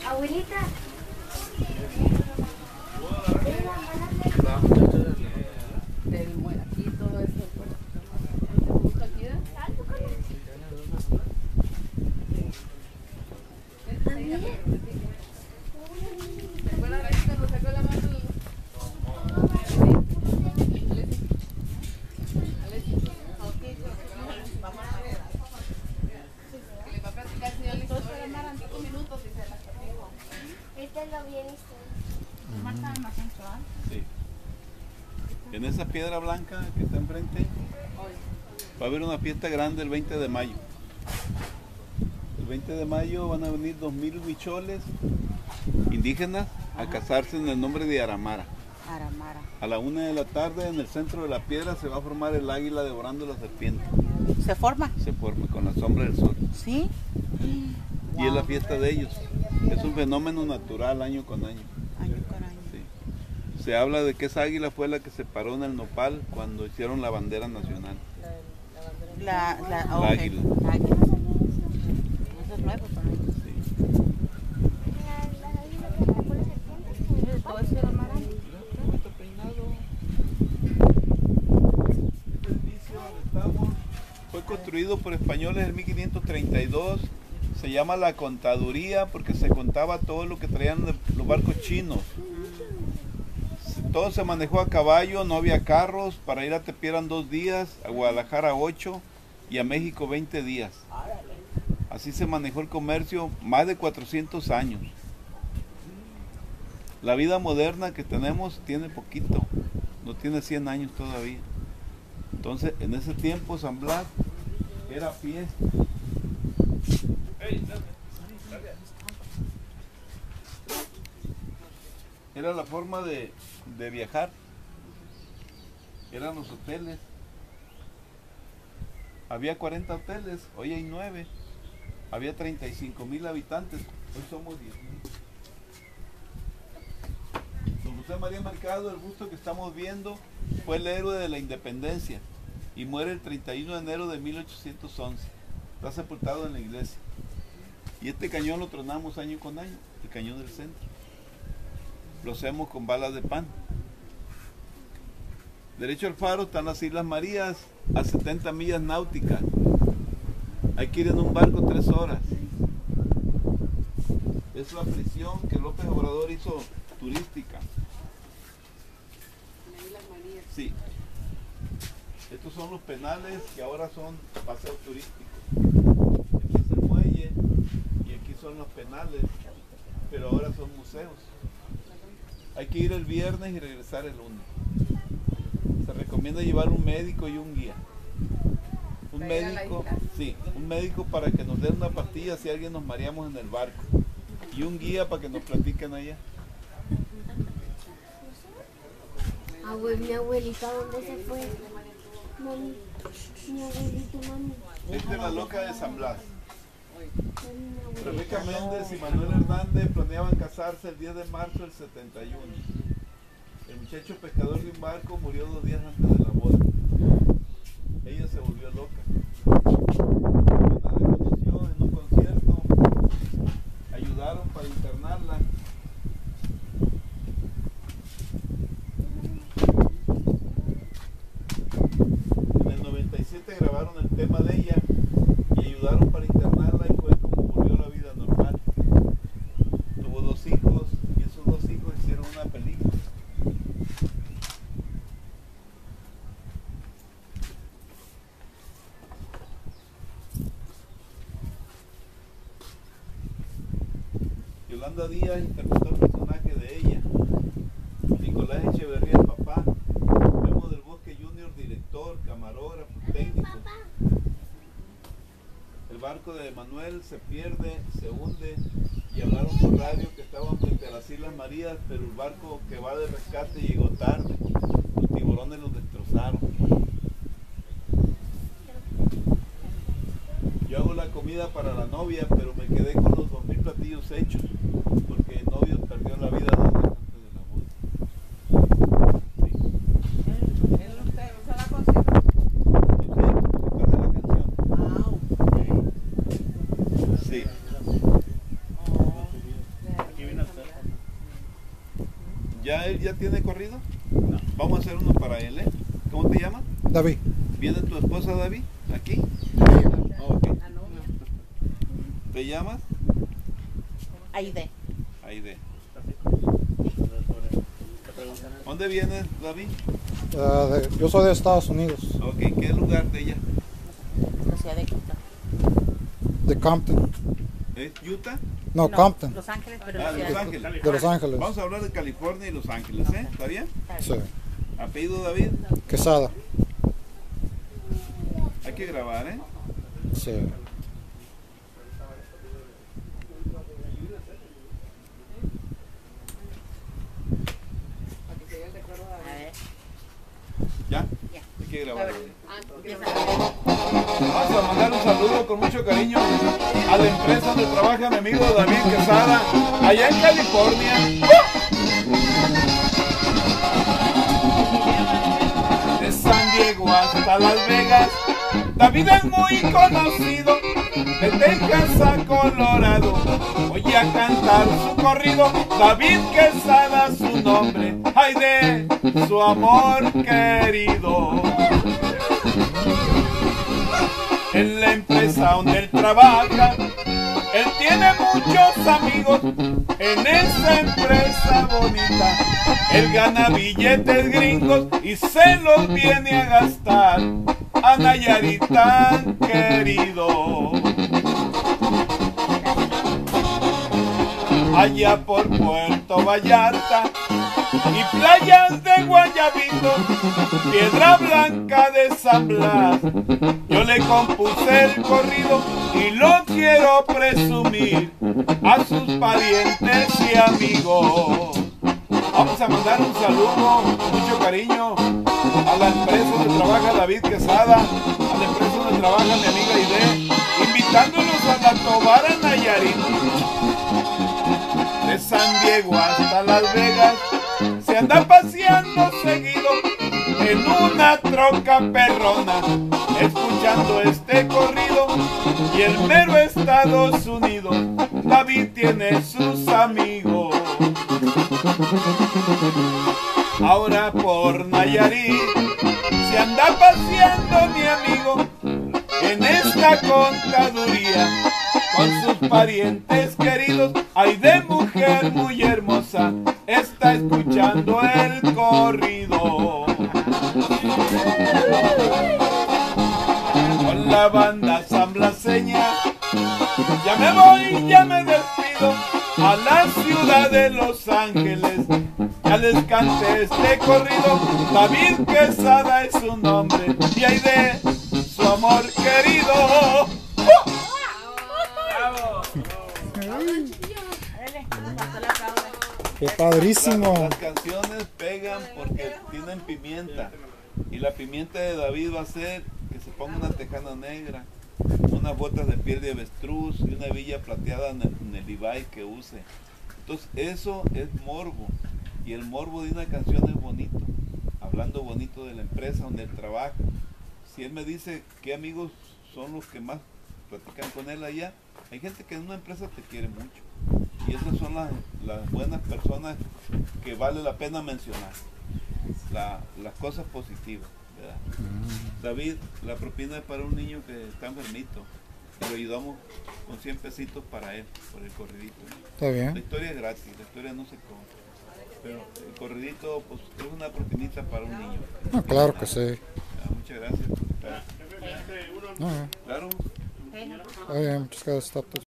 Abuelita. Del aquí todo eso. ¿Te gusta aquí? ¿Te acuerdas de ahí cuando sacó la mano? Sí. En esa piedra blanca que está enfrente va a haber una fiesta grande el 20 de mayo. El 20 de mayo van a venir 2000 huicholes indígenas a casarse en el nombre de Aramara. Aramara. A la 1 de la tarde en el centro de la piedra se va a formar el águila devorando la serpiente. ¿Se forma? Se forma con la sombra del sol. ¿Sí? Y es la fiesta de ellos. Es un fenómeno natural año con año. Año con año. Sí. Se habla de que esa águila fue la que se paró en el nopal cuando hicieron la bandera nacional. La águila. La águila. Eso es nuevo para mí. Sí. Todo eso era amaranto. Este edificio donde estamos fue construido por españoles en 1532. Se llama la contaduría porque se contaba todo lo que traían los barcos chinos. Todo se manejó a caballo, no había carros. Para ir a Tepic eran 2 días, a Guadalajara 8 y a México 20 días. Así se manejó el comercio más de 400 años. La vida moderna que tenemos tiene poquito, no tiene 100 años todavía. Entonces, en ese tiempo San Blas era a pie. Era la forma de viajar. Eran los hoteles. Había 40 hoteles, hoy hay 9. Había 35,000 habitantes, hoy somos 10,000. Don José María Mercado, el busto que estamos viendo, fue el héroe de la independencia y muere el 31 de enero de 1811. Está sepultado en la iglesia. Y este cañón lo tronamos año con año, el cañón del centro. Lo hacemos con balas de pan. Derecho al faro están las Islas Marías, a 70 millas náuticas. Hay que ir en un barco 3 horas. Es la prisión que López Obrador hizo turística. Sí. Estos son los penales que ahora son paseos turísticos. Aquí es el muelle y aquí son los penales, pero ahora son museos. Hay que ir el viernes y regresar el lunes. Se recomienda llevar un médico y un guía. Un médico, sí, un médico para que nos den una pastilla si alguien nos mareamos en el barco. Y un guía para que nos platiquen allá. Mi abuelita, ¿dónde se fue? Mami, mi abuelito, mami. Esta es la loca de San Blas. Rebeca Méndez y Manuel Hernández planeaban casarse el 10 de marzo del 71. El muchacho pescador de un barco murió 2 días antes de la boda. Ella se volvió loca. La conoció en un concierto. Ayudaron para internarla. En el 97 grabaron el tema de ella y ayudaron para internarla y fue como volvió a la vida normal. Tuvo 2 hijos y esos 2 hijos hicieron una película. Yolanda Díaz interpretó el personaje de ella. Nicolás Echeverría, el papá. Memo del Bosque Junior, director, camarógrafo, técnico. El barco de Manuel se pierde, se hunde y hablaron por radio que estaban frente a las Islas Marías, pero el barco que va de rescate llegó tarde. Los tiburones los destrozaron. Yo hago la comida para la novia, pero me quedé con los 2000 platillos hechos, porque el novio perdió la vida 2 días antes de la boda. Sí. ¿Usted la consigue? ¿Recuerda la canción? Ah, ok. Sí. ¿Ya él ya tiene corrido? Vamos a hacer uno para él, ¿eh? ¿Cómo te llamas? David. ¿Viene tu esposa David? ¿Aquí? Ok. ¿Te llamas? Aide. Aide. ¿Dónde vienes, David? Yo soy de Estados Unidos, Ok, ¿qué lugar de ella? La ciudad de Utah. de Compton. ¿Es Utah? No, Compton, Los Ángeles, pero Ah, la de ciudad Los de Ángeles. de Los Ángeles. Vamos a hablar de California y Los Ángeles, ¿eh? ¿Está bien? Sí. Apellido David. Quesada. Hay que grabar, ¿eh? Sí. A ver. ¿Ya? Ya. Hay que grabar. Empieza. Vamos a mandar un saludo con mucho cariño a la empresa donde trabaja mi amigo David Quesada, allá en California. De San Diego hasta Las Vegas, David es muy conocido. De Texas a Colorado, voy a cantar su corrido. David Quesada su nombre, ay de su amor querido. En la empresa donde él trabaja, él tiene muchos amigos. En esa empresa bonita, él gana billetes gringos y se los viene a gastar a Nayarit tan querido. Allá por Puerto Vallarta y playas de Guayabito, Piedra Blanca de San Blas, yo le compuse el corrido y lo quiero presumir a sus parientes y amigos. Vamos a mandar un saludo con mucho cariño a la empresa donde trabaja David Quesada, a la empresa donde trabaja mi amiga Aide, invitándolos a la Tobar a Nayarit. De San Diego hasta Las Vegas, se anda paseando seguido en una troca perrona, escuchando este corrido. Y el mero Estados Unidos, David tiene sus amigos. Ahora por Nayarit se anda paseando mi amigo en esta contaduría con sus parientes queridos. Ay, de mujer muy hermosa, está escuchando el corrido. Con la banda samblaseña, ya me voy, ya me despido a la ciudad de Los Ángeles. Ya les canté este corrido, David Quesada es su nombre y hay de su amor querido. Qué padrísimo. Las canciones pegan porque tienen pimienta. Y la pimienta de David va a ser que se ponga una tejana negra, unas botas de piel de avestruz y una hebilla plateada en el Levi que use. Entonces eso es morbo. Y el morbo de una canción es bonito. Hablando bonito de la empresa donde él trabaja. Si él me dice qué amigos son los que más platican con él allá, hay gente que en una empresa te quiere mucho. Y esas son las buenas personas que vale la pena mencionar. Las cosas positivas, ¿verdad? David, la propina es para un niño que está enfermito. Y lo ayudamos con 100 pesitos para él, por el corridito. Está La bien. historia es gratis, la historia no se cobra. Pero el corridito, pues, es una propinita para un niño. No, claro que sí. Muchas gracias. No, Claro. está bien, muchas gracias.